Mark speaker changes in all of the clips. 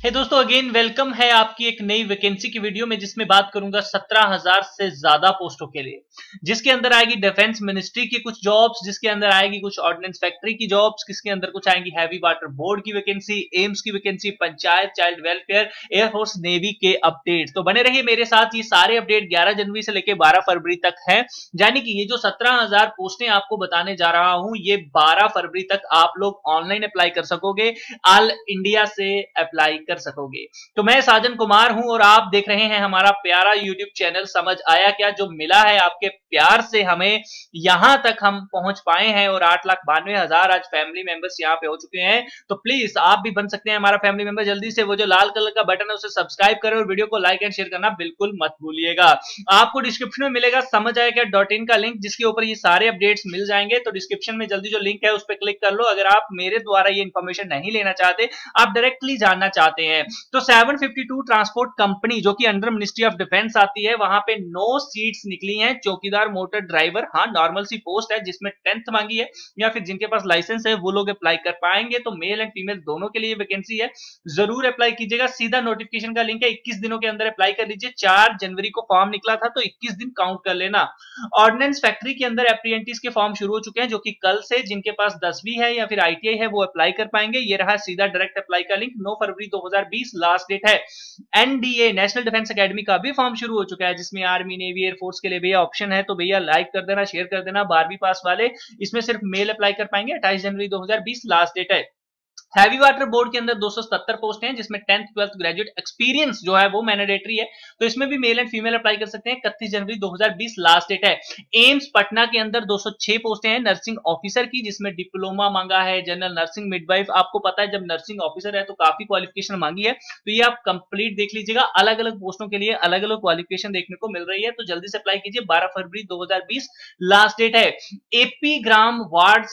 Speaker 1: हे दोस्तों, again welcome है आपकी एक नई वैकेंसी की वीडियो में, जिसमें बात करूंगा 17,000 से ज्यादा पोस्टों के लिए, जिसके अंदर आएगी डिफेंस मिनिस्ट्री की कुछ जॉब्स, जिसके अंदर आएगी कुछ ऑर्डिनेंस फैक्ट्री की जॉब्स, किसके अंदर कुछ आएंगी हैवी वाटर बोर्ड की वैकेंसी, एम्स की vacancy, panchayat, child welfare, air force, navy के अपडेट। तो बने रहिए मेरे साथ। ये सारे अपडेट 11 जनवरी से लेकर 12 फरवरी तक है, यानी कि ये जो 17,000 पोस्टें आपको बताने जा रहा हूं, ये 12 फरवरी तक आप लोग ऑनलाइन अप्लाई कर सकोगे, ऑल इंडिया से अप्लाई कर सकोगे। तो मैं साजन कुमार हूं और आप देख रहे हैं हमारा प्यारा यूट्यूब चैनल समझ आया क्या, जो मिला है आपके प्यार से हमें यहां तक हम पहुंच पाए हैं और 8,92,000 आज फैमिली मेंबर्स यहां पे हो चुके हैं। तो प्लीज आप भी बन सकते हैं हमारा फैमिली मेंबर। जल्दी से वो जो लाल कलर का बटन है उसे सब्सक्राइब करें और वीडियो को लाइक एंड शेयर करना बिल्कुल मत भूलिएगा। आपको डिस्क्रिप्शन में मिलेगा समझ आया क्या .in का लिंक, जिसके ऊपर ये सारे अपडेट्स मिल जाएंगे। तो डिस्क्रिप्शन में जल्दी जो लिंक है उस पर क्लिक कर लो अगर आप मेरे द्वारा ये इंफॉर्मेशन नहीं लेना चाहते, आप डायरेक्टली जानना चाहते हैं। तो 752 ट्रांसपोर्ट कंपनी जो कि अंडर मिनिस्ट्री ऑफ डिफेंस आती है, वहां पे 9 सीट्स निकली हैं। चौकीदार, मोटर ड्राइवर, हाँ नॉर्मल सी पोस्ट है जिसमें 10th मांगी है, या फिर जिनके पास लाइसेंस है वो लोग अप्लाई कर पाएंगे। तो मेल एंड फीमेल दोनों के लिए वैकेंसी है, जरूर अप्लाई कीजिएगा। सीधा नोटिफिकेशन का लिंक है, 21 दिनों के अंदर अप्लाई कर लीजिए। 4 जनवरी को फॉर्म निकला था, तो 21 दिन काउंट कर लेना। ऑर्डिनेंस फैक्ट्री के अंदर अप्रेंटिस के फॉर्म शुरू हो चुके हैं, जो कि कल से जिनके पास 10वीं है या फिर आईटीआई है वो अप्लाई कर पाएंगे। ये रहा सीधा डायरेक्ट अप्लाई का लिंक। 9 फरवरी 2020 लास्ट डेट है। एनडीए नेशनल डिफेंस एकेडमी का भी फॉर्म शुरू हो चुका है, जिसमें आर्मी, नेवी, एयरफोर्स के लिए भैया ऑप्शन है। तो भैया लाइक कर देना, शेयर कर देना। 12वीं पास वाले इसमें सिर्फ मेल अप्लाई कर पाएंगे। 28 जनवरी 2020 लास्ट डेट है। हैवी वाटर बोर्ड के अंदर 277 पोस्ट हैं, जिसमें 10th 12th ग्रेजुएट एक्सपीरियंस जो है वो मैंडेटरी है। तो इसमें भी मेल एंड फीमेल अप्लाई कर सकते हैं। 31 जनवरी 2020 लास्ट डेट है। एम्स पटना के अंदर 206 पोस्टें हैं नर्सिंग ऑफिसर की, जिसमें डिप्लोमा मांगा है, जनरल नर्सिंग, मिडवाइफ। आपको पता है जब नर्सिंग ऑफिसर है तो काफी क्वालिफिकेशन मांगी है, तो ये आप कंप्लीट देख लीजिएगा। अलग अलग पोस्टों के लिए अलग अलग क्वालिफिकेशन देखने को मिल रही है, तो जल्दी से अप्लाई कीजिए। 12 फरवरी 2020 लास्ट डेट है। एपी ग्राम वार्ड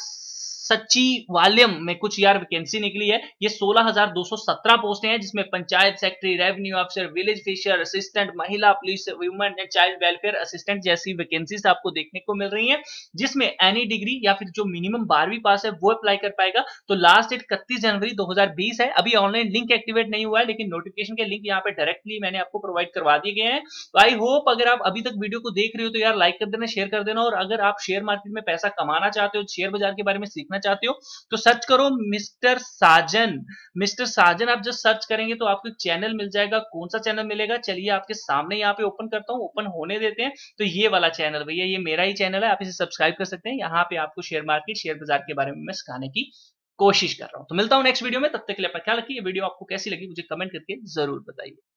Speaker 1: सचिवालयम में कुछ यार वैकेंसी निकली है। ये 16,217 पोस्टें हैं, जिसमें panchayat secretary, revenue officer, village fisher assistant, महिला police, women and child welfare assistant जैसी वैकेंसीज आपको देखने को मिल रही हैं, जिसमें एनी डिग्री या फिर जो मिनिमम 12वीं पास है वो अप्लाई कर पाएगा। तो लास्ट डेट 31 जनवरी 2020 है। अभी ऑनलाइन लिंक एक्टिवेट नहीं हुआ है, लेकिन नोटिफिकेशन के लिंक यहाँ पे डायरेक्टली मैंने आपको प्रोवाइड करवा दिए गए हैं। तो आई होप अगर आप अभी तक वीडियो को देख रहे हो तो यार लाइक कर देना, शेयर कर देना। और अगर आप शेयर मार्केट में पैसा कमाना चाहते हो, शेयर बाजार के बारे में सीखना चाहते हो, तो सर्च करो मिस्टर साजन। मिस्टर साजन आप जस्ट सर्च करेंगे तो आपको एक चैनल मिल जाएगा। कौन सा चैनल मिलेगा, चलिए आपके सामने यहाँ पे ओपन करता हूँ, ओपन होने देते हैं। तो ये वाला चैनल भैया, ये मेरा ही चैनल है, आप इसे सब्सक्राइब कर सकते हैं। यहाँ पे आपको शेयर मार्केट, शेयर बाजार के बारे में मैं सिखाने की कोशिश कर रहा हूं। तो मिलता हूं नेक्स्ट वीडियो में, तब तक के लिए अपना ख्याल रखिए। वीडियो आपको कैसी लगी मुझे कमेंट करके जरूर बताइए।